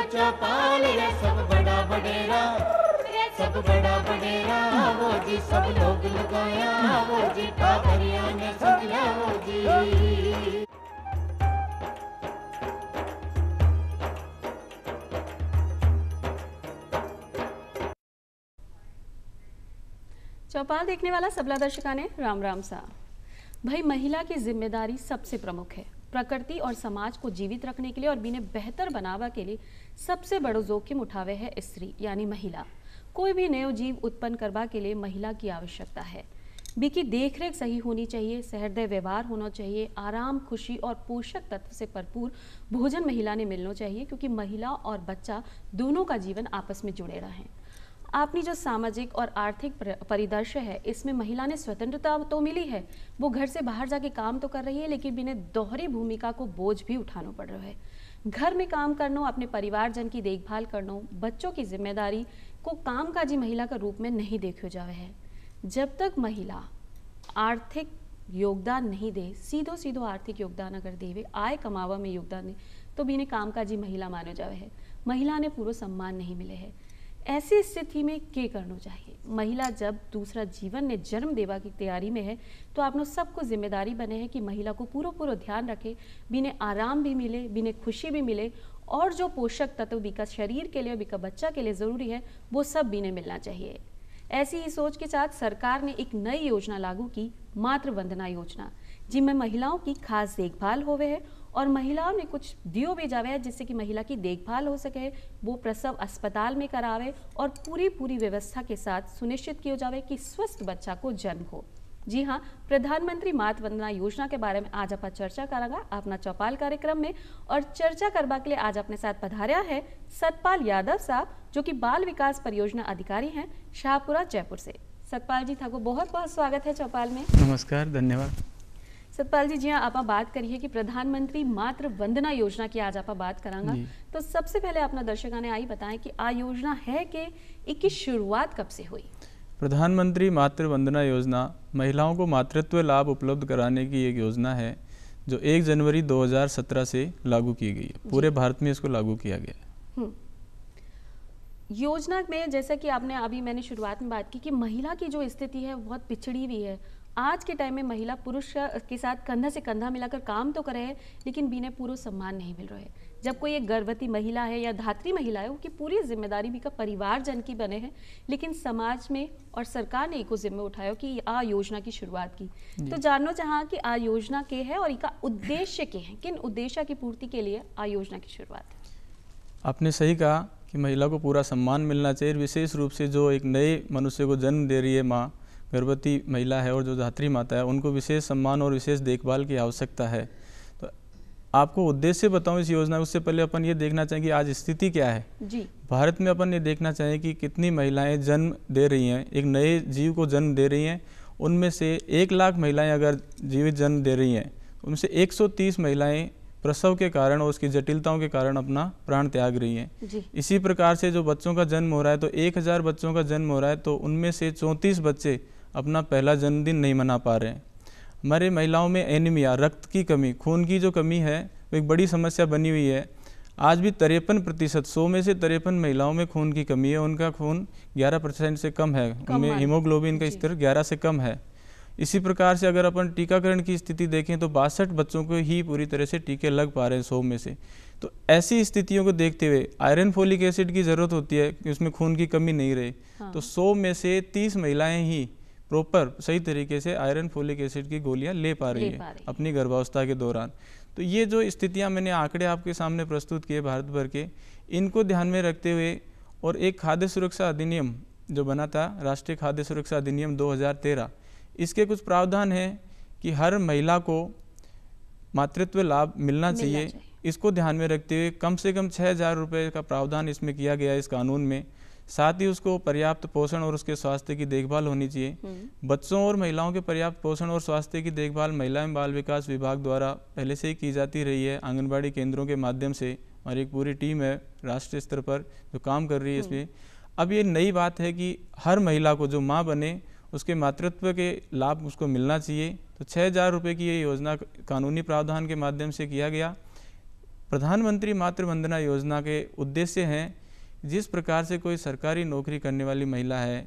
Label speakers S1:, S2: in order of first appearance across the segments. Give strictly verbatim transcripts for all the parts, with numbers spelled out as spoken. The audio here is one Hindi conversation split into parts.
S1: चौपाल रे सब बड़ा बडेरा, सब बड़ा बडेरा वो जी, सब लोग लगाया वो जी, पादरिया ने समझा वो जी।
S2: चौपाल देखने वाला सबला दर्शका ने राम राम सा। भाई, महिला की जिम्मेदारी सबसे प्रमुख है। प्रकृति और समाज को जीवित रखने के लिए और बिने बेहतर बनावा के लिए सबसे बड़ो जोखिम उठावे है स्त्री यानी महिला। कोई भी नयो जीव उत्पन्न करवा के लिए महिला की आवश्यकता है। बिकी देखरेख सही होनी चाहिए, सहृदय व्यवहार होना चाहिए, आराम, खुशी और पोषक तत्व से भरपूर भोजन महिला ने मिलना चाहिए, क्योंकि महिला और बच्चा दोनों का जीवन आपस में जुड़े रहें। अपनी जो सामाजिक और आर्थिक परिदृश्य है, इसमें महिला ने स्वतंत्रता तो मिली है, वो घर से बाहर जाके काम तो कर रही है, लेकिन बिना दोहरी भूमिका को बोझ भी उठाना पड़ रहा है। घर में काम करना, अपने परिवारजन की देखभाल करना, बच्चों की जिम्मेदारी को कामकाजी महिला का रूप में नहीं देखो जावे है। जब तक महिला आर्थिक योगदान नहीं दे, सीधो सीधो आर्थिक योगदान अगर देवे, आय कमावा में योगदान दे, तो बिना कामकाजी महिला मानो जावे है। महिला ने पूरा सम्मान नहीं मिले है। ऐसी स्थिति में क्या करना चाहिए? महिला जब दूसरा जीवन ने जन्म देवा की तैयारी में है, तो आपनो सबको जिम्मेदारी बने है कि महिला को पूरा पूरा ध्यान रखे, बिने आराम भी मिले, बिने खुशी भी मिले, और जो पोषक तत्व बिका शरीर के लिए, बिका बच्चा के लिए ज़रूरी है, वो सब बिने मिलना चाहिए। ऐसी ही सोच के साथ सरकार ने एक नई योजना लागू की, मातृ वंदना योजना, जिनमें महिलाओं की खास देखभाल होवे है और महिलाओं ने कुछ दियो भी जावे है, जिससे कि महिला की देखभाल हो सके, वो प्रसव अस्पताल में करावे और पूरी पूरी व्यवस्था के साथ सुनिश्चित किया जावे कि स्वस्थ बच्चा को जन्म हो। जी हाँ, प्रधानमंत्री मातृ वंदना योजना के बारे में आज आप चर्चा करेंगे अपना चौपाल कार्यक्रम में। और चर्चा करवा के लिए आज अपने साथ पधारा है सतपाल यादव साहब, जो कि बाल विकास परियोजना अधिकारी हैं, शाहपुरा जयपुर से। सतपाल जी, था को बहुत बहुत स्वागत है चौपाल में।
S3: नमस्कार, धन्यवाद।
S2: सतपाल जी, जी हाँ, आप बात करिए कि प्रधानमंत्री मातृ वंदना योजना की आज आप बात करांगा, तो सबसे पहले अपना दर्शकों ने आई बताएं कि आ योजना है कि इसकी शुरुआत कब से हुई?
S3: प्रधानमंत्री मातृ वंदना योजना महिलाओं को मातृत्व लाभ उपलब्ध कराने की एक योजना है, जो एक जनवरी दो हज़ार सत्रह से लागू की गई है। पूरे भारत में इसको लागू किया गया है।
S2: योजना में जैसा कि आपने अभी मैंने शुरुआत में बात की कि महिला की जो स्थिति है बहुत पिछड़ी हुई है। आज के टाइम में महिला पुरुष के साथ कंधा से कंधा मिलाकर काम तो करे है, लेकिन बिना पूरा सम्मान नहीं मिल रहा है। जब कोई एक गर्भवती महिला है या धात्री महिला है, उनकी पूरी जिम्मेदारी भी का परिवारजन की बने है, लेकिन समाज में और सरकार ने एक जिम्मे उठाया कि आ योजना की शुरुआत की। तो जानना चाहा कि आ योजना के है और इसका उद्देश्य के है, किन उद्देश्य की पूर्ति के लिए आ योजना की शुरुआत है?
S3: आपने सही कहा कि महिला को पूरा सम्मान मिलना चाहिए। विशेष रूप से जो एक नए मनुष्य को जन्म दे रही है माँ, गर्भवती महिला है और जो धात्री माता है, उनको विशेष सम्मान और विशेष देखभाल की आवश्यकता है। तो आपको उद्देश्य बताऊं इस योजना, उससे पहले अपन ये देखना चाहिए कि आज स्थिति क्या है
S2: जी। भारत
S3: में। अपन ये देखना चाहिए कि कितनी महिलाएं जन्म दे रही हैं, एक नए जीव को जन्म दे रही हैं। उनमें से एक लाख महिलाएं अगर जीवित जन्म दे रही हैं, उनमें से एक सौ तीस महिलाएं प्रसव के कारण और उसकी जटिलताओं के कारण अपना प्राण त्याग रही हैं। इसी प्रकार से जो बच्चों का जन्म हो रहा है, तो एक हज़ार बच्चों का जन्म हो रहा है, तो उनमें से चौंतीस बच्चे अपना पहला जन्मदिन नहीं मना पा रहे हैं। हमारे महिलाओं में एनीमिया, रक्त की कमी, खून की जो कमी है, वो एक बड़ी समस्या बनी हुई है। आज भी तिरपन प्रतिशत सौ में से तिरपन महिलाओं में खून की कमी है। उनका खून ग्यारह परसेंट से कम है, उनमें हीमोग्लोबिन का स्तर ग्यारह से कम है। इसी प्रकार से अगर अपन टीकाकरण की स्थिति देखें, तो बासठ बच्चों को ही पूरी तरह से टीके लग पा रहे हैं सौ में से। तो ऐसी स्थितियों को देखते हुए आयरन फोलिक एसिड की ज़रूरत होती है कि उसमें खून की कमी नहीं रहे। हाँ। तो सौ में से तीस महिलाएं ही प्रॉपर सही तरीके से आयरन फोलिक एसिड की गोलियां ले पा रही है अपनी गर्भावस्था के दौरान। तो ये जो स्थितियां मैंने आंकड़े आपके सामने प्रस्तुत किए भारत भर के, इनको ध्यान में रखते हुए और एक खाद्य सुरक्षा अधिनियम जो बना था, राष्ट्रीय खाद्य सुरक्षा अधिनियम दो हज़ार तेरह, इसके कुछ प्रावधान हैं कि हर महिला को मातृत्व लाभ मिलना चाहिए। इसको ध्यान में रखते हुए कम से कम छः हज़ार रुपये का प्रावधान इसमें किया गया है इस कानून में। साथ ही उसको पर्याप्त पोषण और उसके स्वास्थ्य की देखभाल होनी चाहिए। बच्चों और महिलाओं के पर्याप्त पोषण और स्वास्थ्य की देखभाल महिला एवं बाल विकास विभाग द्वारा पहले से ही की जाती रही है। आंगनबाड़ी केंद्रों के माध्यम से हमारी एक पूरी टीम है राष्ट्रीय स्तर पर जो काम कर रही है इसमें। अब ये नई बात है कि हर महिला को जो माँ बने उसके मातृत्व के लाभ उसको मिलना चाहिए। तो छः हज़ार रुपये की ये योजना कानूनी प्रावधान के माध्यम से किया गया। प्रधानमंत्री मातृ वंदना योजना के उद्देश्य हैं, जिस प्रकार से कोई सरकारी नौकरी करने वाली महिला है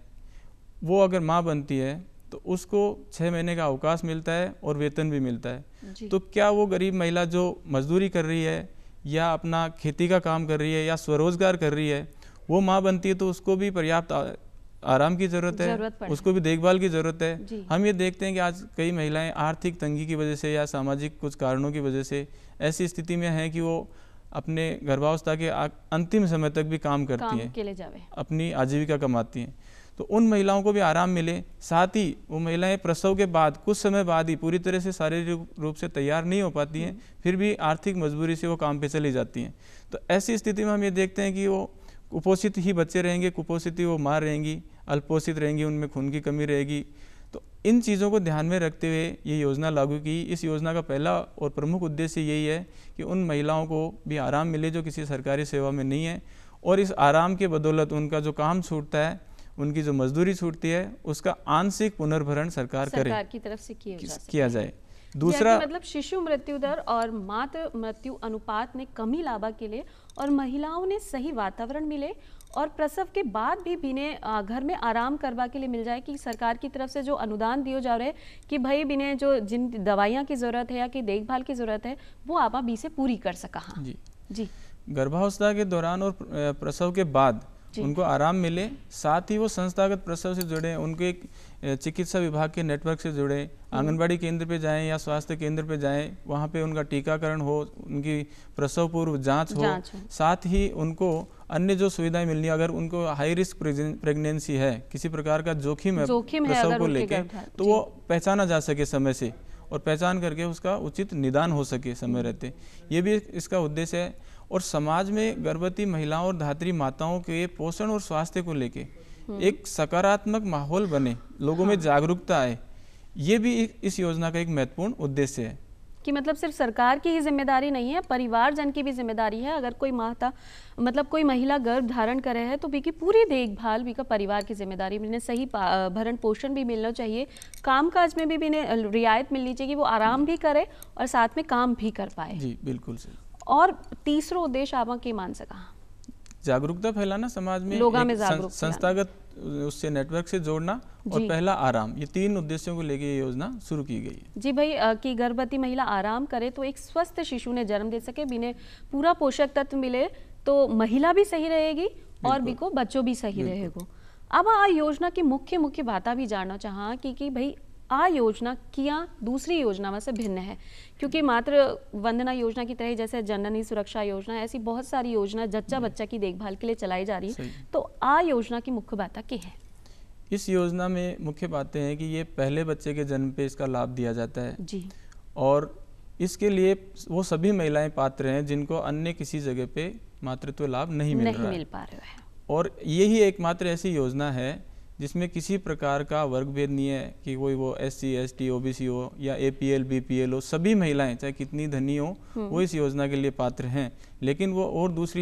S3: वो अगर माँ बनती है तो उसको छः महीने का अवकाश मिलता है और वेतन भी मिलता है। तो क्या वो गरीब महिला जो मजदूरी कर रही है या अपना खेती का काम कर रही है या स्वरोजगार कर रही है, वो माँ बनती है तो उसको भी पर्याप्त आराम की ज़रूरत है, उसको भी देखभाल की ज़रूरत है। हम ये देखते हैं कि आज कई महिलाएं आर्थिक तंगी की वजह से या सामाजिक कुछ कारणों की वजह से ऐसी स्थिति में हैं कि वो अपने गर्भावस्था के अंतिम समय तक भी काम करती
S2: काम
S3: हैं,
S2: के लिए जावे,
S3: अपनी आजीविका कमाती हैं। तो उन महिलाओं को भी आराम मिले, साथ ही वो महिलाएं प्रसव के बाद कुछ समय बाद ही पूरी तरह से शारीरिक रूप से तैयार नहीं हो पाती हैं, फिर भी आर्थिक मजबूरी से वो काम पे चली जाती हैं। तो ऐसी स्थिति में हम ये देखते हैं कि वो कुपोषित ही बच्चे रहेंगे, कुपोषित ही वो माँ रहेंगी, अल्पोषित रहेंगी, उनमें खून की कमी रहेगी। तो इन चीज़ों को ध्यान में रखते हुए ये योजना लागू की। इस योजना का पहला और प्रमुख उद्देश्य यही है कि उन महिलाओं को भी आराम मिले जो किसी सरकारी सेवा में नहीं है, और इस आराम के बदौलत उनका जो काम छूटता है, उनकी जो मजदूरी छूटती है, उसका आंशिक पुनर्भरण सरकार,
S2: सरकार
S3: करे
S2: की तरफ से किया, जा
S3: किया जाए। दूसरा
S2: मतलब शिशु मृत्यु दर और मातृ मृत्यु अनुपात में कमी लावा के लिए और महिलाओं ने सही वातावरण मिले और प्रसव के बाद भी बिने घर में आराम करवा के लिए मिल जाए कि सरकार की तरफ से जो अनुदान दिए जा रहे हैं कि भाई बिने जो जिन दवाइयाँ की ज़रूरत है या कि देखभाल की ज़रूरत है वो आप बी से पूरी कर सका। हाँ
S3: जी
S2: जी
S3: गर्भावस्था के दौरान और प्रसव के बाद उनको आराम मिले, साथ ही वो संस्थागत प्रसव से जुड़े, उनके चिकित्सा विभाग के नेटवर्क से जुड़े, आंगनबाड़ी केंद्र पे जाएं या स्वास्थ्य केंद्र पे जाएं, वहाँ पे उनका टीकाकरण हो, उनकी प्रसव पूर्व जांच हो, जांच हो। साथ ही उनको अन्य जो सुविधाएं मिलनी, अगर उनको हाई रिस्क प्रेगनेंसी है, किसी प्रकार का जोखिम है प्रसव को लेके, तो वो पहचाना जा सके समय से और पहचान करके उसका उचित निदान हो सके समय रहते, ये भी इसका उद्देश्य है। और समाज में गर्भवती महिलाओं और धात्री माताओं के पोषण और स्वास्थ्य को लेके एक सकारात्मक माहौल बने, लोगों में जागरूकता आए, ये भी इस योजना का एक महत्वपूर्ण उद्देश्य है।
S2: कि मतलब सिर्फ सरकार की ही जिम्मेदारी नहीं है, परिवारजन की भी जिम्मेदारी है। अगर कोई माता मतलब कोई महिला गर्भ धारण करे है तो बीकी पूरी देखभाल बीका परिवार की जिम्मेदारी, बिने सही भरण पोषण भी मिलना चाहिए, काम काज में भी बिने रियायत मिलनी चाहिए कि वो आराम भी करे और साथ में काम भी कर पाए।
S3: जी बिल्कुल सही।
S2: और तीसरा उद्देश्य आप के मान सका
S3: जागरूकता फैलाना, समाज में
S2: लोगों में जागरूकता,
S3: संस्थागत उससे नेटवर्क से जोड़ना और पहला आराम, ये तीन उद्देश्यों को लेकर ये योजना शुरू की गई है।
S2: जी भाई कि गर्भवती महिला आराम करे तो एक स्वस्थ शिशु ने जन्म दे सके, बिने पूरा पोषक तत्व मिले तो महिला भी सही रहेगी और भी को बच्चों भी सही रहेगा। अब आ योजना की मुख्य मुख्य बात भी जानना चाहा कि, कि भाई आ योजना किया दूसरी योजना से भिन्न है, क्योंकि मातृ वंदना योजना की तरह जैसे जननी सुरक्षा योजना, ऐसी बहुत सारी योजना जच्चा बच्चा की देखभाल के लिए चलाई जा रही है। तो आ योजना की मुख्य बातें क्या है?
S3: इस योजना में मुख्य बातें हैं कि ये पहले बच्चे के जन्म पे इसका लाभ दिया जाता है
S2: जी, और
S3: इसके लिए वो सभी महिलाएं पात्र हैं जिनको अन्य किसी जगह पे मातृत्व लाभ नहीं मिल
S2: नहीं
S3: रहा
S2: मिल पा रहा है।
S3: और यही एकमात्र ऐसी योजना है जिसमें किसी प्रकार का वर्ग भेद नहीं है कि कोई वो S C S T O B C हो या A P L B P L हो, सभी महिलाएं चाहे कितनी धनी हो वो इस योजना के लिए पात्र हैं, लेकिन वो और दूसरी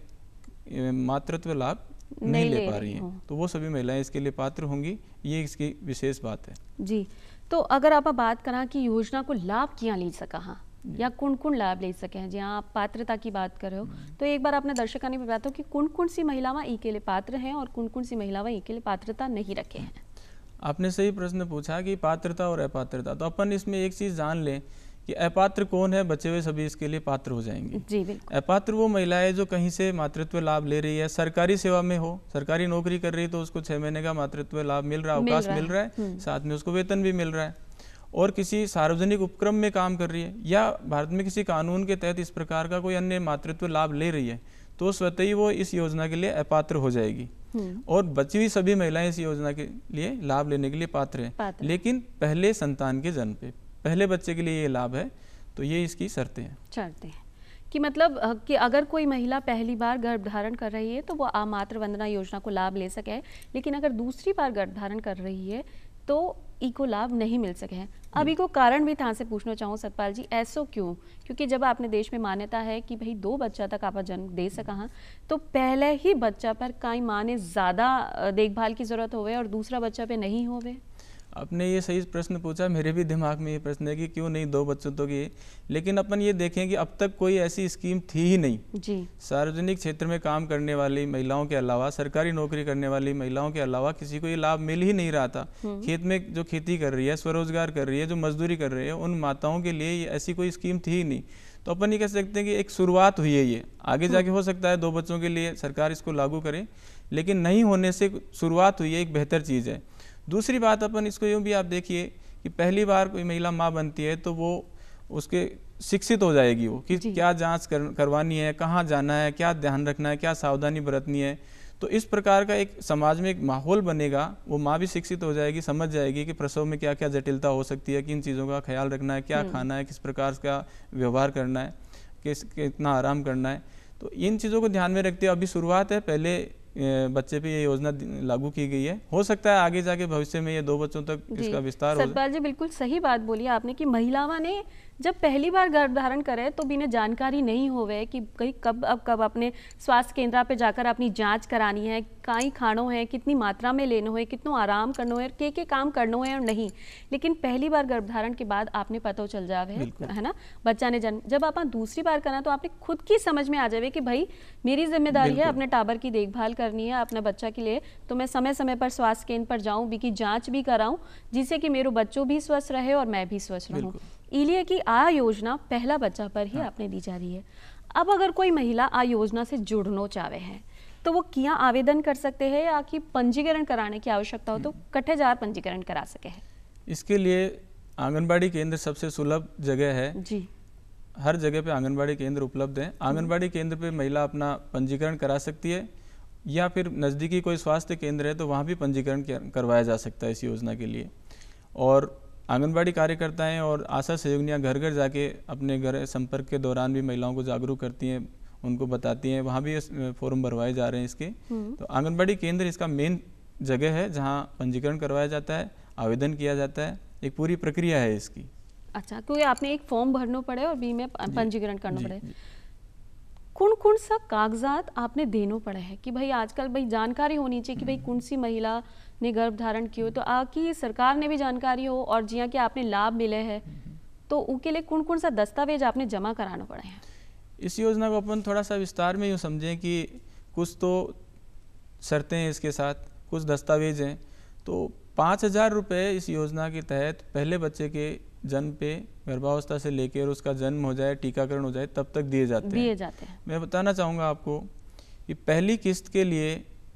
S3: जगह मातृत्व लाभ नहीं, नहीं ले, ले पा रही हैं, तो वो सभी महिलाएं इसके लिए पात्र होंगी, ये इसकी विशेष बात है।
S2: जी, तो अगर आप बात करा कि योजना को लाभ क्या ले सका हाँ या कौन कौन लाभ ले सके हैं, जहाँ आप पात्रता की बात कर रहे हो, तो एक बार आपने दर्शकों ने बताया कि कौन कौन सी महिलावां ई के लिए पात्र हैं और कौन कौन सी महिलावां ई के लिए पात्रता नहीं रखे हैं।
S3: आपने सही प्रश्न पूछा कि पात्रता और अपात्रता, तो अपन इसमें एक चीज जान लें कि अपात्र कौन है, बचे हुए सभी इसके लिए पात्र हो जाएंगे।
S2: जी बिल्कुल।
S3: अपात्र वो महिला है जो कहीं से मातृत्व लाभ ले रही है, सरकारी सेवा में हो, सरकारी नौकरी कर रही है तो उसको छह महीने का मातृत्व लाभ मिल रहा है, अवकाश मिल रहा है, साथ में उसको वेतन भी मिल रहा है, और किसी सार्वजनिक उपक्रम में काम कर रही है या भारत में किसी कानून के तहत इस प्रकार का कोई अन्य मातृत्व लाभ ले रही है, तो स्वतः ही वो इस योजना के लिए अपात्र हो जाएगी। और बची हुई सभी महिलाएं इस योजना के लिए लाभ लेने के लिए पात्र हैं, लेकिन पहले संतान के जन्म पे, पहले बच्चे के लिए ये लाभ है, तो ये इसकी शर्तें हैं।
S2: शर्तें हैं कि मतलब कि अगर कोई महिला पहली बार गर्भ धारण कर रही है तो वो आ मातृ वंदना योजना को लाभ ले सके, लेकिन अगर दूसरी बार गर्भ धारण कर रही है तो इको लाभ नहीं मिल सके हैं। अब इको कारण भी था से पूछना चाहूँ सतपाल जी, ऐसो क्यों? क्योंकि जब आपने देश में मान्यता है कि भाई दो बच्चा तक आप जन्म दे सका, तो पहले ही बच्चा पर कई माँ ने ज़्यादा देखभाल की ज़रूरत होवे और दूसरा बच्चा पे नहीं होवे।
S3: आपने ये सही प्रश्न पूछा, मेरे भी दिमाग में ये प्रश्न है कि क्यों नहीं दो बच्चों तो की। लेकिन अपन ये देखें कि अब तक कोई ऐसी स्कीम थी ही नहीं
S2: जी।
S3: सार्वजनिक क्षेत्र में काम करने वाली महिलाओं के अलावा, सरकारी नौकरी करने वाली महिलाओं के अलावा किसी को ये लाभ मिल ही नहीं रहा था। खेत में जो खेती कर रही है, स्वरोजगार कर रही है, जो मजदूरी कर रही है, उन माताओं के लिए ये ऐसी कोई स्कीम थी ही नहीं। तो अपन ये कह सकते हैं कि एक शुरुआत हुई है, ये आगे जाके हो सकता है दो बच्चों के लिए सरकार इसको लागू करे, लेकिन नहीं होने से शुरुआत हुई है, एक बेहतर चीज़ है। दूसरी बात अपन इसको यूँ भी आप देखिए कि पहली बार कोई महिला माँ बनती है तो वो उसके शिक्षित हो जाएगी वो कि क्या जांच कर, करवानी है, कहाँ जाना है, क्या ध्यान रखना है, क्या सावधानी बरतनी है। तो इस प्रकार का एक समाज में एक माहौल बनेगा, वो माँ भी शिक्षित हो जाएगी, समझ जाएगी कि प्रसव में क्या क्या जटिलता हो सकती है, किन चीज़ों का ख्याल रखना है, क्या खाना है, किस प्रकार का व्यवहार करना है, किस कितना आराम करना है। तो इन चीज़ों को ध्यान में रखते हुए अभी शुरुआत है, पहले बच्चे पे ये योजना लागू की गई है। हो सकता है आगे जाके भविष्य में ये दो बच्चों तक इसका विस्तार हो।
S2: सतपाल जी बिल्कुल सही बात बोली आपने कि महिलाओं ने जब पहली बार गर्भ धारण करे तो भी जानकारी नहीं होवे कि कहीं कब अब कब अपने स्वास्थ्य केंद्र पे जाकर अपनी जांच करानी है, काई खानो है, कितनी मात्रा में लेनो है, कितनो आराम करनो है, के के काम करनो है और नहीं। लेकिन पहली बार गर्भ धारण के बाद आपने पता चल जावे है ना, बच्चा ने जन्म जब आप दूसरी बार करना तो आपने खुद की समझ में आ जावे कि भाई मेरी जिम्मेदारी है अपने टाबर की देखभाल करनी है अपने बच्चा के लिए, तो मैं समय समय पर स्वास्थ्य केंद्र पर जाऊं, भी की जांच भी कराऊं, जिससे कि मेरे बच्चों भी स्वस्थ रहे और मैं भी स्वस्थ रहूं। इसलिए कि आ योजना पहला बच्चा पर ही आपने दी जा रही है। अब अगर कोई महिला आ योजना से जुड़ना चाहे है तो वो क्या आवेदन कर सकते हैं, या कि पंजीकरण कराने की आवश्यकता हो तो कट्ठे जार पंजीकरण करा सके है?
S3: इसके लिए आंगनबाड़ी केंद्र सबसे सुलभ जगह है जी। हर जगह पे आंगनबाड़ी केंद्र उपलब्ध है। आंगनबाड़ी केंद्र पे महिला अपना पंजीकरण करा सकती है, या फिर नज़दीकी कोई स्वास्थ्य केंद्र है तो वहाँ भी पंजीकरण करवाया जा सकता है इस योजना के लिए। और आंगनबाड़ी कार्यकर्ताएं और आशा सहयोगिनियाँ घर घर जाके अपने घर संपर्क के दौरान भी महिलाओं को जागरूक करती हैं, उनको बताती हैं, वहाँ भी फॉर्म भरवाए जा रहे हैं इसके। तो आंगनबाड़ी केंद्र इसका मेन जगह है जहाँ पंजीकरण करवाया जाता है, आवेदन किया जाता है, एक पूरी प्रक्रिया है इसकी।
S2: अच्छा, क्योंकि आपने एक फॉर्म भरना पड़े और बी में पंजीकरण करना पड़े, कौन कौन सा कागजात आपने देना पड़े है कि भाई आजकल भाई जानकारी होनी चाहिए कि भाई कौन सी महिला ने गर्भ धारण किया, तो आकि सरकार ने भी जानकारी हो और जिया के आपने लाभ मिले हैं, तो उसके लिए कौन कौन सा दस्तावेज आपने जमा कराना पड़े हैं?
S3: इस योजना को अपन थोड़ा सा विस्तार में यूँ समझें कि कुछ तो शर्तें हैं इसके साथ, कुछ दस्तावेज हैं। तो पाँच हज़ार रुपये इस योजना के तहत पहले बच्चे के जन्म पे गर्भावस्था से लेकर उसका जन्म हो जाए, टीकाकरण हो जाए, तब तक दिए जाते
S2: दिए
S3: हैं
S2: जाते हैं।
S3: मैं बताना चाहूँगा आपको कि पहली किस्त के लिए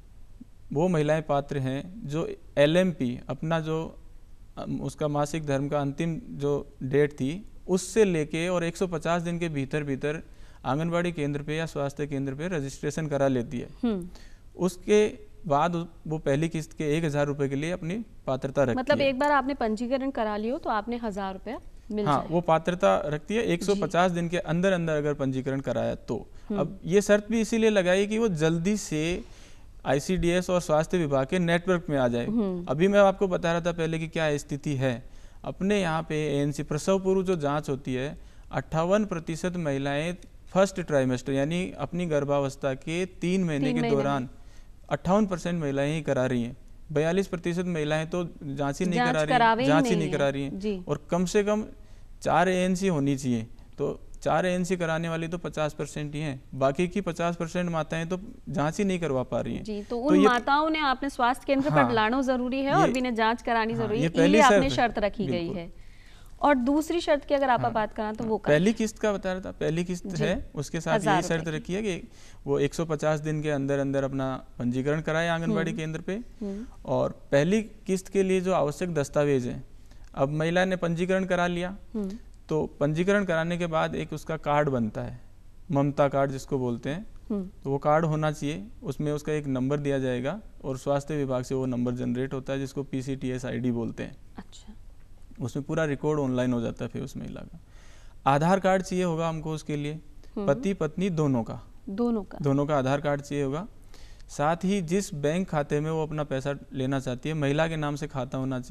S3: वो महिलाएं पात्र हैं जो एल एम पी अपना जो उसका मासिक धर्म का अंतिम जो डेट थी उससे लेके और एक सौ पचास दिन के भीतर भीतर आंगनबाड़ी केंद्र पे या स्वास्थ्य केंद्र पे रजिस्ट्रेशन करा लेती है। उसके बाद वो पहली किस्त के एक हजार रुपए के लिए अपनी पात्रता रखती
S2: मतलब
S3: है।
S2: एक बार आपने पंजीकरण करा लियो तो आपने हजार रुपया मिल
S3: हाँ,
S2: जाए।
S3: वो पात्रता रखती है एक सौ पचास दिन के अंदर अंदर अगर पंजीकरण कराया तो। अब ये शर्त भी इसीलिए लगाई कि वो जल्दी से आई सी डी एस और स्वास्थ्य विभाग के नेटवर्क में आ जाए। अभी मैं आपको बता रहा था पहले कि क्या स्थिति है अपने यहाँ पे। ए एन सी प्रसव पूर्व जो जांच होती है, अट्ठावन प्रतिशत महिलाएं फर्स्ट ट्राइमेस्टर यानी अपनी गर्भावस्था के तीन महीने के दौरान अट्ठावन परसेंट महिलाएं ही करा रही हैं। बयालीस प्रतिशत महिलाएं तो जांच ही नहीं करा रही, जांच ही नहीं करा रही हैं। और कम से कम चार ए एन सी होनी चाहिए, तो चार ए एन सी कराने वाली तो पचास परसेंट ही हैं, बाकी की पचास परसेंट माताएं तो जांच ही नहीं करवा पा रही हैं।
S2: जी, तो उन तो माताओं ने आपने स्वास्थ्य केंद्र हाँ, पर लाना जरूरी है और भी जांच करानी हाँ, जरूरी है, पहली आपने शर्त रखी गई है। और दूसरी शर्त की अगर आप हाँ, बात करें तो वो
S3: पहली किस्त का बता रहा था, पहली किस्त है उसके साथ ये शर्त रखी है कि वो एक सौ पचास दिन के अंदर अंदर अपना पंजीकरण कराए आंगनबाड़ी केंद्र पे। और पहली किस्त के लिए जो आवश्यक दस्तावेज है, अब महिला ने पंजीकरण करा लिया तो पंजीकरण कराने के बाद एक उसका कार्ड बनता है, ममता कार्ड जिसको बोलते हैं, तो वो कार्ड होना चाहिए। उसमें उसका एक नंबर दिया जाएगा और स्वास्थ्य विभाग से वो नंबर जनरेट होता है जिसको P C T S I D बोलते हैं।
S2: अच्छा,
S3: उसमें पूरा रिकॉर्ड ऑनलाइन हो जाता है फिर उस महिला का। आधार कार्ड चाहिए होगा हमको उसके लिए, पति पत्नी दोनों का
S2: दोनों का
S3: दोनों का आधार कार्ड चाहिए होगा। साथ ही जिस बैंक खाते में वो अपना पैसा लेना चाहती है, महिला के नाम से खाता होना चाहिए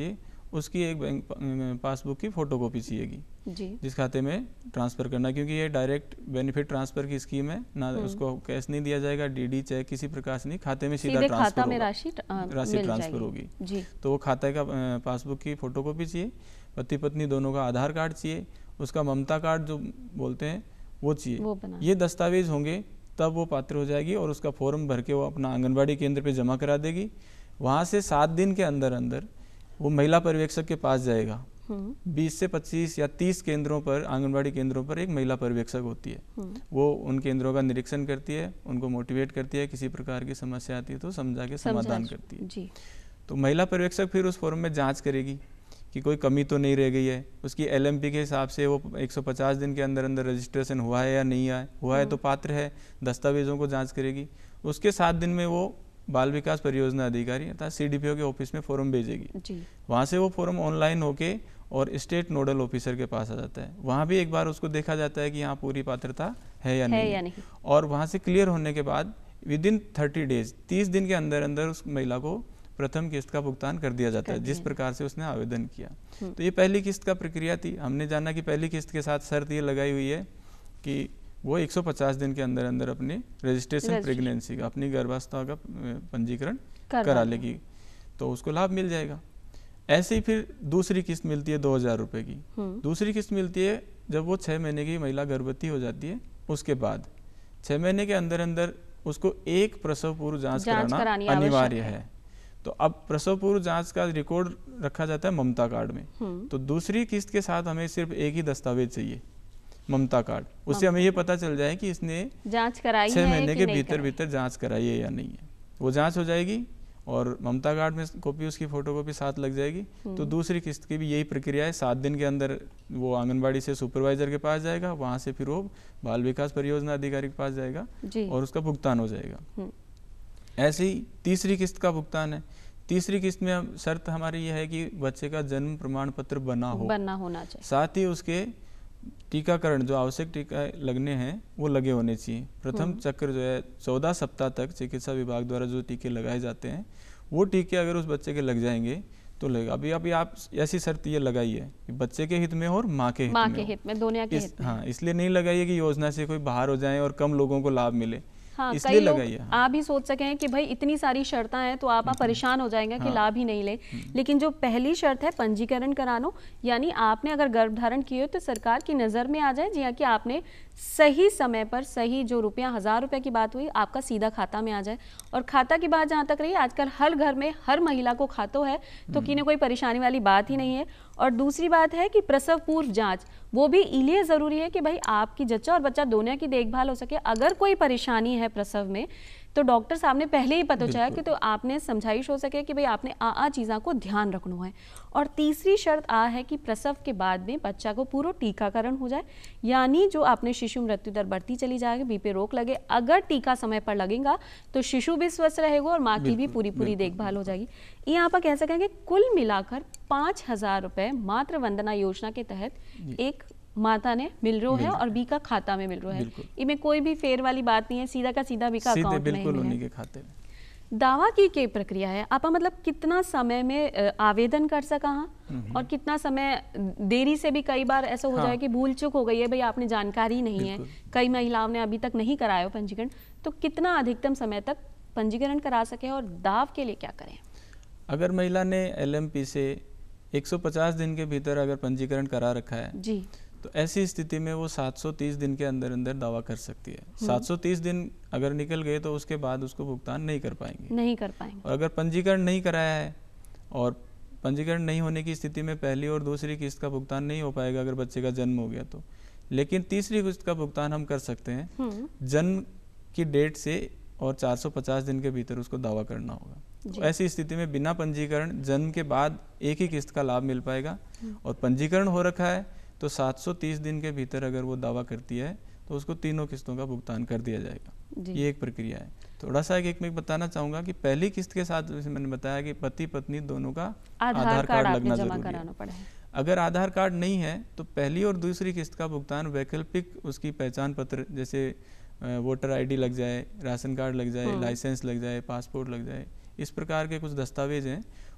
S3: उसकी एक बैंक पासबुक की फोटोकॉपी चाहिएगी
S2: जी।
S3: जिस खाते में ट्रांसफ़र करना, क्योंकि ये डायरेक्ट बेनिफिट ट्रांसफ़र की स्कीम है ना, उसको कैश नहीं दिया जाएगा, डीडी चेक किसी प्रकार से नहीं, खाते में सीधा ट्रांसफर होगा,
S2: राशि
S3: राशि ट्रांसफर होगी
S2: जी।
S3: तो वो खाते का पासबुक की फोटोकॉपी चाहिए, पति पत्नी दोनों का आधार कार्ड चाहिए, उसका ममता कार्ड जो बोलते हैं वो चाहिए। ये दस्तावेज होंगे तब वो पात्र हो जाएगी और उसका फॉर्म भर के वो अपना आंगनबाड़ी केंद्र पे जमा करा देगी। वहाँ से सात दिन के अंदर अंदर वो महिला पर्यवेक्षक के पास जाएगा। बीस से पच्चीस या तीस केंद्रों पर, आंगनबाड़ी केंद्रों पर एक महिला पर्यवेक्षक होती है। वो उन केंद्रों का निरीक्षण करती है, उनको मोटिवेट करती है, किसी प्रकार की समस्या आती है तो समझा के समाधान करती है जी। तो महिला पर्यवेक्षक फिर उस फॉर्म में जांच करेगी कि कोई कमी तो नहीं रह गई है, उसकी एलएमपी के हिसाब से वो एक सौ पचास दिन के अंदर अंदर रजिस्ट्रेशन हुआ है या नहीं है, हुआ है तो पात्र है, दस्तावेजों को जांच करेगी। उसके सात दिन में वो बाल विकास परियोजना अधिकारी अर्थात सीडीपीओ के ऑफिस में फॉर्म भेजेगी। वहाँ से वो फॉर्म ऑनलाइन होके और स्टेट नोडल ऑफिसर के पास आ जाता है। वहाँ भी एक बार उसको देखा जाता है कि यहाँ पूरी पात्रता है या, है नहीं, या नहीं। और वहाँ से क्लियर होने के बाद विद इन थर्टी डेज तीस दिन के अंदर अंदर उस महिला को प्रथम किस्त का भुगतान कर दिया जाता है, जिस प्रकार से उसने आवेदन किया। तो ये पहली किस्त का प्रक्रिया थी। हमने जाना कि पहली किस्त के साथ शर्त ये लगाई हुई है कि वो एक सौ पचास दिन के अंदर अंदर अपनी रजिस्ट्रेशन प्रेगनेंसी का, अपनी गर्भावस्था का पंजीकरण करा लेगी तो उसको लाभ मिल जाएगा। ऐसे ही फिर दूसरी किस्त मिलती है दो हजार रुपये की। दूसरी किस्त मिलती है जब वो छः महीने की महिला गर्भवती हो जाती है, उसके बाद छः महीने के अंदर अंदर उसको एक प्रसव पूर्व जांच कराना अनिवार्य है। तो अब प्रसव पूर्व जांच का रिकॉर्ड रखा जाता है ममता कार्ड में। तो दूसरी किस्त के साथ हमें सिर्फ एक ही दस्तावेज चाहिए, ममता कार्ड। उससे हमें ये पता चल जाए कि इसने
S2: जांच कराई
S3: छह महीने के भीतर भीतर जांच कराई है या नहीं है। वो जांच हो जाएगी और ममता कार्ड में कॉपी, उसकी फोटो कॉपी साथ लग जाएगी। तो दूसरी किस्त की भी यही प्रक्रिया है। सात दिन के अंदर वो आंगनबाड़ी से सुपरवाइजर के पास जाएगा, वहाँ से फिर वो बाल विकास परियोजना अधिकारी के पास जाएगा और उसका भुगतान हो जाएगा। ऐसे ही तीसरी किस्त का भुगतान है। तीसरी किस्त में शर्त हमारी यह है कि बच्चे का जन्म प्रमाण पत्र बना हो,
S2: बनना होना चाहिए।
S3: साथ ही उसके टीकाकरण जो आवश्यक टीका लगने हैं वो लगे होने चाहिए। प्रथम चक्र जो है चौदह सप्ताह तक चिकित्सा विभाग द्वारा जो टीके लगाए जाते हैं वो टीके अगर उस बच्चे के लग जाएंगे तो लगेगा। अभी अभी आप ऐसी शर्त ये लगाई है कि बच्चे के हित में हो और माँ के हित
S2: माँ
S3: में
S2: के हित में, दोनों के हित में।
S3: हाँ, इसलिए नहीं लगाइए कि योजना से कोई बाहर हो जाए और कम लोगों को लाभ मिले।
S2: हाँ, कई लोग आप भी सोच सके हैं कि भाई इतनी सारी शर्तें हैं तो आप, आप परेशान हो जाएंगे कि हाँ, लाभ ही नहीं ले। लेकिन जो पहली शर्त है पंजीकरण करानो, यानी आपने अगर गर्भधारण किए हो तो सरकार की नज़र में आ जाए, जी कि आपने सही समय पर सही जो रुपया हजार रुपये की बात हुई आपका सीधा खाता में आ जाए। और खाता की बात जहाँ तक रही, आजकल हर घर में हर महिला को खातो है तो किन्हें कोई परेशानी वाली बात ही नहीं है। और दूसरी बात है कि प्रसव पूर्व जांच वो भी इसलिए ज़रूरी है कि भाई आपकी जच्चा और बच्चा दोनों की देखभाल हो सके। अगर कोई परेशानी है प्रसव में तो डॉक्टर साहब ने पहले ही पता चला कि तो आपने समझाइश हो सके कि भाई आपने आ आ चीज़ों को ध्यान रखना है। और तीसरी शर्त आ है कि प्रसव के बाद में बच्चा को पूरा टीकाकरण हो जाए, यानी जो आपने शिशु मृत्यु दर बढ़ती चली जाएगी, बी पे रोक लगे। अगर टीका समय पर लगेगा तो शिशु भी स्वस्थ रहेगा और माँ की भी पूरी पूरी देखभाल हो जाएगी। यहाँ पर कह सकेंगे कुल मिलाकर पाँच हजार रुपये मातृ वंदना योजना के तहत एक माता ने मिल रहा है और बी का खाता में मिल रहा है। इनमें कोई भी फेर वाली बात नहीं है, सीधा का सीधा बी का अकाउंट में है।
S3: के खाते में
S2: दावा की क्या प्रक्रिया है आप, मतलब कितना समय में आवेदन कर सका और कितना समय देरी से भी कई बार ऐसा हो हाँ। जाए कि भूल चूक हो गई है, भाई आपने जानकारी नहीं है, कई महिलाओं ने अभी तक नहीं कराया पंजीकरण, तो कितना अधिकतम समय तक पंजीकरण करा सके और दाव के लिए क्या करें?
S3: अगर महिला ने एल एम पी से एक सौ पचास दिन के भीतर अगर पंजीकरण करा रखा है जी, तो ऐसी स्थिति में वो सात सौ तीस दिन के अंदर अंदर दावा कर सकती है। सात सौ तीस दिन अगर निकल गए तो उसके बाद उसको भुगतान नहीं कर पाएंगे
S2: नहीं कर पाएंगे
S3: और अगर पंजीकरण नहीं कराया है और पंजीकरण नहीं होने की स्थिति में पहली और दूसरी किस्त का भुगतान नहीं हो पाएगा अगर बच्चे का जन्म हो गया तो। लेकिन तीसरी किस्त का भुगतान हम कर सकते हैं जन्म की डेट से और चार सौ पचास दिन के भीतर उसको दावा करना होगा। तो ऐसी स्थिति में बिना पंजीकरण जन्म के बाद एक ही किस्त का लाभ मिल पाएगा और पंजीकरण हो रखा है तो सात सौ तीस दिन के भीतर अगर वो दावा करती है तो उसको तीनों किस्तों का भुगतान कर दिया जाएगा। ये एक प्रक्रिया है। थोड़ा सा एक मैं बताना चाहूँगा कि पहली किस्त के साथ जैसे मैंने बताया कि पति पत्नी दोनों का आधार, आधार कार्ड, कार्ड लगना जरूरी है। अगर आधार कार्ड नहीं है तो पहली और दूसरी किस्त का भुगतान वैकल्पिक उसकी पहचान पत्र जैसे वोटर आईडी लग जाए, राशन कार्ड लग जाए, लाइसेंस लग जाए, पासपोर्ट लग जाए, इस प्रकार के कुछ दस्तावेज हैं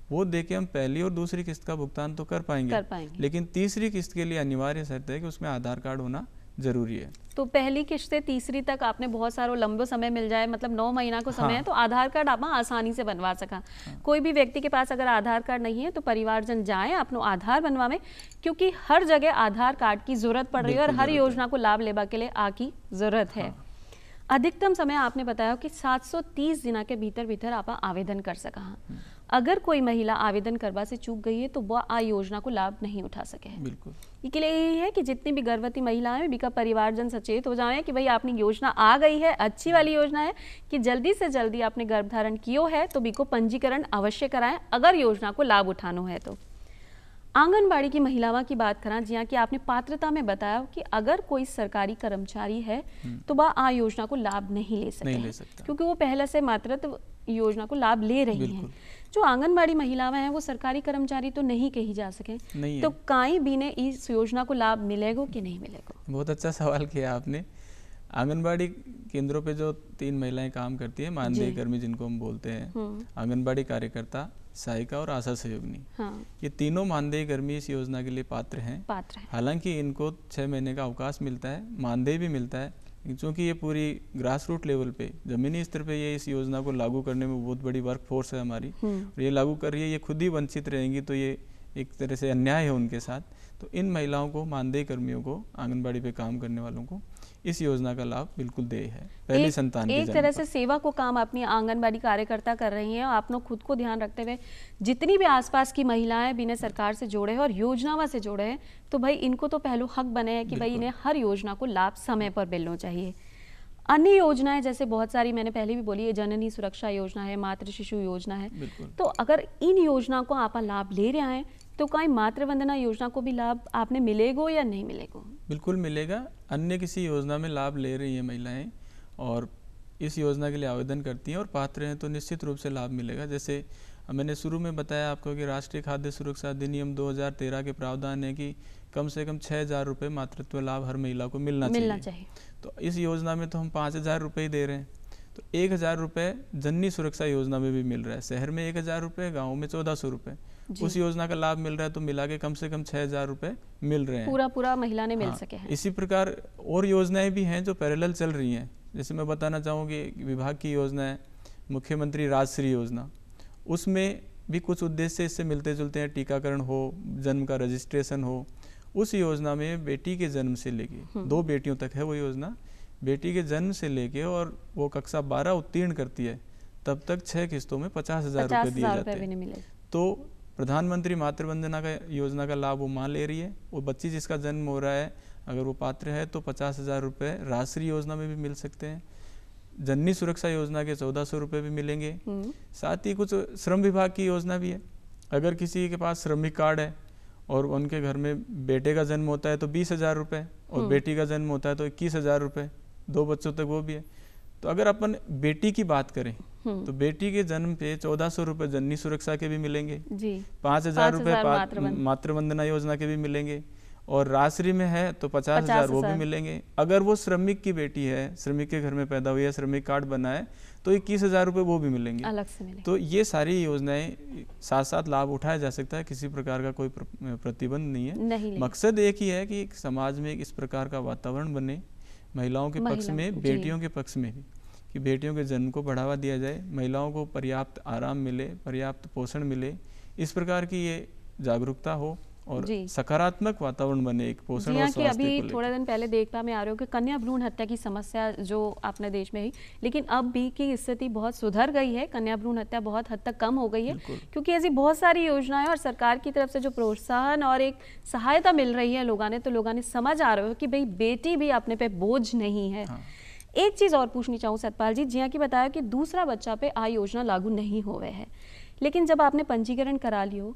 S3: वो देके हम पहली और दूसरी किस्त का भुगतान तो कर पाएंगे,
S2: कर पाएंगे।
S3: लेकिन तीसरी किस्त के लिए अनिवार्य शर्त है कि उसमें आधार कार्ड होना जरूरी है।
S2: तो पहली किस्त से तीसरी तक आपने बहुत सारा लंबे समय मिल जाए, मतलब नौ महीना को समय
S3: हाँ।
S2: है, तो आधार कार्ड आप आसानी से बनवा सका। हाँ। कोई भी व्यक्ति के पास अगर आधार कार्ड नहीं है तो परिवारजन जाए अपनो आधार बनवावे, क्योंकि हर जगह आधार कार्ड की जरूरत पड़ रही है और हर योजना को लाभ लेवा के लिए आ की जरूरत है। हाँ। अधिकतम समय आपने बताया कि सात सौ तीस दिन के भीतर भीतर आप आवेदन कर सका। अगर कोई महिला आवेदन करवा से चूक गई है तो वह आ योजना को लाभ नहीं उठा सके है।
S3: बिल्कुल।
S2: इसके लिए यही है कि जितनी भी गर्भवती महिलाएं भी का परिवारजन सचेत हो जाएं कि भाई आपकी योजना आ गई है, अच्छी वाली योजना है, कि जल्दी से जल्दी आपने गर्भधारण कियो है तो बीको पंजीकरण अवश्य कराएं अगर योजना को लाभ उठानो है तो। आंगनबाड़ी की महिलाओं की बात करा, जिया कि आपने पात्रता में बताया कि अगर कोई सरकारी कर्मचारी है तो वह आ योजना को लाभ नहीं ले सकते,
S3: नहीं ले सकता,
S2: क्योंकि वो पहले से मातृत्व योजना को लाभ ले रही हैं। जो आंगनबाड़ी महिलाएं हैं वो सरकारी कर्मचारी तो नहीं कही जा सके, तो काई भी ने इस योजना को लाभ मिलेगा कि नहीं मिलेगा?
S3: बहुत अच्छा सवाल किया आपने। आंगनबाड़ी केंद्रों पे जो तीन महिलाएं काम करती हैं, मानदेय कर्मी जिनको हम बोलते हैं, आंगनबाड़ी कार्यकर्ता, सहायिका और आशा सहयोगिनी, हाँ। ये तीनों मानदेय कर्मी इस योजना के लिए पात्र हैं।
S2: पात्र हैं।
S3: हालांकि इनको छः महीने का अवकाश मिलता है, मानदेय भी मिलता है, क्योंकि ये पूरी ग्रास रूट लेवल पे, जमीनी स्तर पे ये इस योजना को लागू करने में बहुत बड़ी वर्क फोर्स है हमारी, और ये लागू कर रही है। ये खुद ही वंचित रहेंगी तो ये एक तरह से अन्याय है उनके साथ। तो इन महिलाओं को, मानदेय कर्मियों को, आंगनबाड़ी पे काम करने वालों को इस योजना का लाभ बिल्कुल देय है पहली संतान के जन्म पर।
S2: एक तरह से सेवा को काम अपनी आंगनबाड़ी कार्यकर्ता कर रही हैं, और आप लोग खुद को ध्यान रखते हुए जितनी भी आसपास की महिलाएं बिना सरकार से जोड़े हैं और योजनाओं से जोड़े हैं, तो भाई इनको तो पहलू हक बने हैं कि भाई इन्हें हर योजना को लाभ समय पर मिलना चाहिए। अन्य योजनाएं जैसे बहुत सारी मैंने पहले भी बोली है, जननी सुरक्षा योजना है, मातृ शिशु योजना है, तो अगर इन योजना को आप लाभ ले रहे हैं तो कहीं मातृ वंदना योजना को भी लाभ आपने मिलेगा या नहीं मिलेगा?
S3: बिल्कुल मिलेगा। अन्य किसी योजना में लाभ ले रही हैं महिलाएं और इस योजना के लिए आवेदन करती हैं और पात्र हैं तो निश्चित रूप से लाभ मिलेगा। जैसे मैंने शुरू में बताया आपको कि राष्ट्रीय खाद्य सुरक्षा अधिनियम दो हज़ार तेरह के प्रावधान है कि कम से कम छः हज़ार रुपये मातृत्व लाभ हर महिला को मिलना, मिलना चाहिए।, चाहिए तो इस योजना में तो हम पाँच हज़ार रुपये ही दे रहे हैं, तो एक हज़ार रुपये जननी सुरक्षा योजना में भी मिल रहा है। शहर में एक हज़ार रुपये, गाँव में चौदह सौ रुपये उस योजना का लाभ मिल रहा है, तो मिला के कम से कम छः हज़ार रुपये मिल रहे हैं, पूरा पूरा महिला ने मिल हाँ, सके हैं। इसी प्रकार और योजनाएं भी हैं जो पैरेलल चल रही हैं। जैसे मैं बताना चाहूँगी, विभाग की योजना है मुख्यमंत्री राजश्री योजना, उसमें भी कुछ उद्देश्य इससे मिलते जुलते हैं। टीकाकरण हो, जन्म का रजिस्ट्रेशन हो, उस योजना में बेटी के जन्म से लेके दो बेटियों तक है वो योजना, बेटी के जन्म से लेके और वो कक्षा बारह उत्तीर्ण करती है तब तक छः किस्तों में पचास हजार रुपये दिए जाते हैं। तो प्रधानमंत्री मातृ वंदना का योजना का लाभ वो मां ले रही है, वो बच्ची जिसका जन्म हो रहा है अगर वो पात्र है तो पचास हजार रुपये राष्ट्रीय योजना में भी मिल सकते हैं। जननी सुरक्षा योजना के चौदह सौ रुपये भी मिलेंगे। साथ ही कुछ श्रम विभाग की योजना भी है। अगर किसी के पास श्रमिक कार्ड है और उनके घर में बेटे का जन्म होता है तो बीस हजार रुपये और बेटी का जन्म होता है तो इक्कीस हजार रुपये, दो बच्चों तक वो भी है। तो अगर अपन बेटी की बात करें तो बेटी के जन्म पे चौदह सौ रुपये जननी सुरक्षा के भी मिलेंगे, पाँच हजार रुपये मातृ वंदना योजना के भी मिलेंगे, और राजश्री में है तो पचास हजार वो भी मिलेंगे। अगर वो श्रमिक की बेटी है, श्रमिक के घर में पैदा हुई है, श्रमिक कार्ड बना है तो इक्कीस हजार रुपये वो भी मिलेंगे अलग से मिलेंगे। तो ये सारी योजनाएं साथ साथ लाभ उठाया जा सकता है, किसी प्रकार का कोई प्रतिबंध नहीं है। नहीं मकसद एक ही है कि समाज में इस प्रकार का वातावरण बने, महिलाओं के पक्ष में, बेटियों के पक्ष में भी, कि बेटियों के जन्म को बढ़ावा दिया जाए, महिलाओं को पर्याप्त आराम मिले, पर्याप्त पोषण मिले, इस प्रकार की ये जागरूकता हो और सकारात्मक वातावरण बने एक पोषण और स्वास्थ्य को लेकर।
S2: अभी थोड़े दिन पहले देखता मैं आ रही हूँ कि कन्या भ्रूण हत्या की समस्या जो अपने देश में ही, लेकिन अब भी की स्थिति बहुत सुधर गई है, कन्या भ्रूण हत्या बहुत हद तक कम हो गई है, क्योंकि ऐसी बहुत सारी योजनाएं और सरकार की तरफ से जो प्रोत्साहन और एक सहायता मिल रही है लोगों ने, तो लोगों ने समझ आ रहे हो कि भाई बेटी भी अपने पे बोझ नहीं है। हाँ। एक चीज और पूछनी चाहूँ सतपाल जी, जिया की बताया कि दूसरा बच्चा पे आ योजना लागू नहीं हो है, लेकिन जब आपने पंजीकरण करा लियो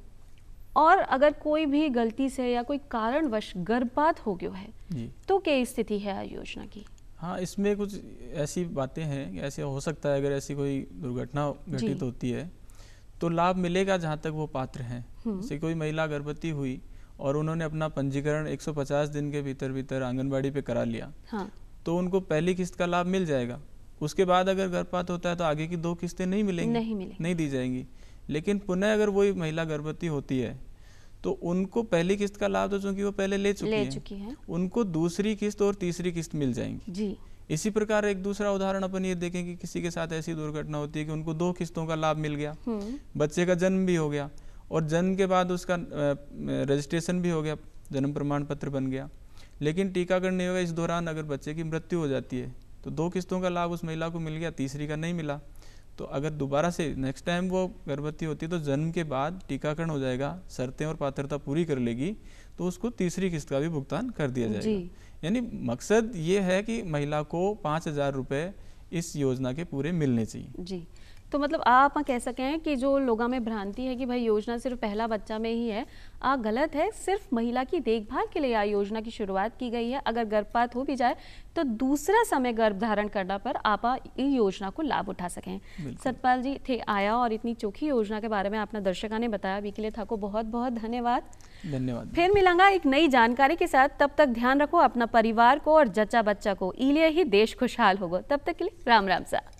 S2: और अगर कोई भी गलती से या कोई कारणवश गर्भपात हो गया है तो क्या स्थिति है आ योजना की?
S3: हाँ, इसमें कुछ ऐसी बातें हैं, ऐसे हो सकता है अगर ऐसी कोई दुर्घटना घटित होती है तो लाभ मिलेगा जहाँ तक वो पात्र हैं। जैसे कोई महिला गर्भवती हुई और उन्होंने अपना पंजीकरण एक सौ पचास दिन के भीतर भीतर आंगनबाड़ी पे करा लिया, हाँ। तो उनको पहली किस्त का लाभ मिल जाएगा। उसके बाद अगर गर्भपात होता है तो आगे की दो किस्तें नहीं मिलेंगी, नहीं, मिले। नहीं दी जाएंगी। लेकिन पुनः अगर वही महिला गर्भवती होती है तो उनको पहली किस्त का लाभ तो चूंकि वो पहले ले चुकी
S2: ले
S3: है,
S2: चुकी है,
S3: उनको दूसरी किस्त और तीसरी किस्त मिल जाएंगी
S2: जी।
S3: इसी प्रकार एक दूसरा उदाहरण अपन ये देखें कि किसी के साथ ऐसी दुर्घटना होती है कि उनको दो किस्तों का लाभ मिल गया, बच्चे का जन्म भी हो गया और जन्म के बाद उसका रजिस्ट्रेशन भी हो गया, जन्म प्रमाण पत्र बन गया, लेकिन टीकाकरण नहीं होगा। इस दौरान अगर बच्चे की मृत्यु हो जाती है तो दो किस्तों का लाभ उस महिला को मिल गया, तीसरी का नहीं मिला। तो अगर दोबारा से नेक्स्ट टाइम वो गर्भवती होती है तो जन्म के बाद टीकाकरण हो जाएगा, शर्तें और पात्रता पूरी कर लेगी तो उसको तीसरी किस्त का भी भुगतान कर दिया जाएगा। यानी मकसद ये है कि महिला को पाँच हजार रुपये इस योजना के पूरे मिलने चाहिए।
S2: जी, तो मतलब आप कह सकें हैं कि जो लोगों में भ्रांति है कि भाई योजना सिर्फ पहला बच्चा में ही है, आ गलत है। सिर्फ महिला की देखभाल के लिए यह योजना की शुरुआत की गई है। अगर गर्भपात हो भी जाए तो दूसरा समय गर्भ धारण करना पर आप इस योजना को लाभ उठा सकें। सतपाल जी थे आया और इतनी चोखी योजना के बारे में आपने दर्शकों ने बताया, अभी के लिए था को बहुत बहुत धन्यवाद।
S3: धन्यवाद।
S2: फिर मिलेंगे एक नई जानकारी के साथ, तब तक ध्यान रखो अपना परिवार को और जच्चा बच्चा को, इलिए ही देश खुशहाल होगा। तब तक के लिए राम राम सा।